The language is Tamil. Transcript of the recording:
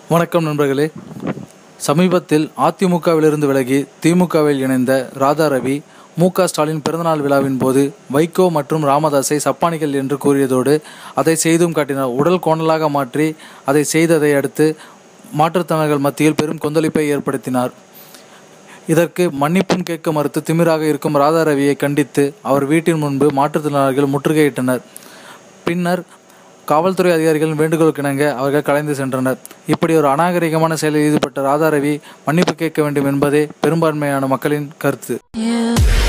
வணக்கம் நண்பர்களே. சமீபத்தில் அதிமுகவிலிருந்து விலகி திமுகவில் இணைந்த ராதாரவி மு.க. ஸ்டாலின் பிறந்தநாள் விழாவின் போது வைகோ மற்றும் ராமதாஸை சப்பானிகள் என்று கூறியதோடு அதை செய்தும் காட்டினார். உடல் கோணலாக மாற்றி அதை செய்ததை அடுத்து மாற்றுத்திறனாளிகள் மத்தியில் பெரும் கொந்தளிப்பை ஏற்படுத்தினார். இதற்கு மன்னிப்பும் கேட்க மறுத்து திமிராக இருக்கும் ராதாரவியை கண்டித்து அவர் வீட்டின் முன்பு மாற்றுத்திறனாளிகள் முற்றுகையிட்டனர். பின்னர் காவல்துறை அதிகாரிகளின் வேண்டுகோளுக்கிணங்க அவர்கள் கலைந்து சென்றனர். இப்படி ஒரு அநாகரிகமான செயலில் ஈடுபட்ட ராதாரவி மன்னிப்பு கேட்க வேண்டும் என்பதே பெரும்பான்மையான மக்களின் கருத்து.